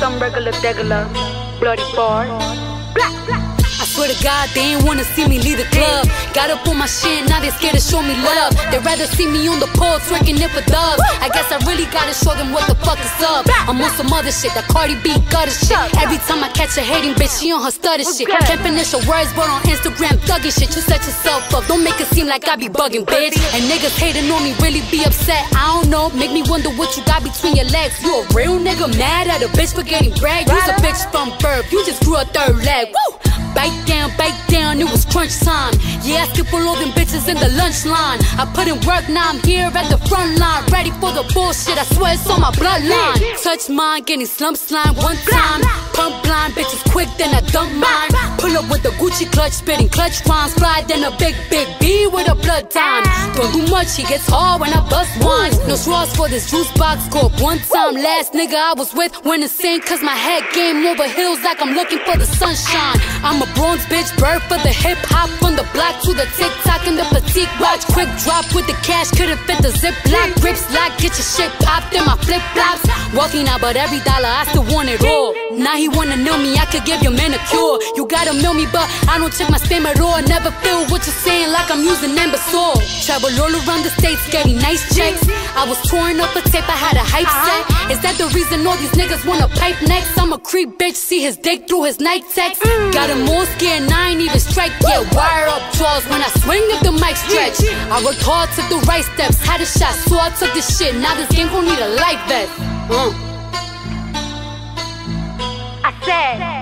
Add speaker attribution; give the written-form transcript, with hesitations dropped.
Speaker 1: some regular, bloody bar.
Speaker 2: I swear to God, they ain't wanna see me leave the club. Got up on my shit, now they scared to show me love. They rather see me on the pole, twerking it for dubs. I guess I really gotta show them what the fuck is up. I'm on some other shit, that Cardi B gutter shit. Every time I catch a hating bitch, she on her stutter shit. Can't finish her words, but on Instagram thugging shit. You set yourself up, don't make it seem like I be bugging, bitch. And niggas hating on me, really be upset. I don't know, make me wonder what you got between your legs. You a real nigga mad at a bitch for getting brag? You's a bitch from birth, you just grew a third leg. Woo! Bite down, it was crunch time. Yeah, I skip all of them bitches in the lunch line. I put in work, now I'm here at the front line, ready for the bullshit, I swear it's on my bloodline. Touch mine, getting slump slime one time. Pump blind, bitches quick, then I dump mine. Pull up with the Gucci clutch, spitting clutch rhymes. Fly, then a big B with a blood time. Don't do much, he gets hard when I bust wines. No straws for this juice box, go up one time. Last nigga I was with went insane, cause my head game over hills like I'm looking for the sunshine. I'm a Bronx bitch, bird for the hip hop. From the block to the TikTok and the petite watch. Quick drop with the cash, couldn't fit the zip lock. Grips lock, get your shit popped in my flip flops. Walking out, but every dollar I still want it all. Now he wanna know me, I could give your man a cure. You gotta know me, but I don't check my spam at all. Never feel what you're saying like I'm using imbecile. Travel all around the states, getting nice checks. I was touring up a tape, I had a hype set. Is that the reason all these niggas wanna pipe next? I'm a creep bitch, see his dick through his night text. Got him more scared and I ain't even strike yet. Wire up jaws when I swing if the mic stretch. I worked hard, took the right steps, had a shot, so I took this shit. Now this game gon' need a life vest.
Speaker 1: I said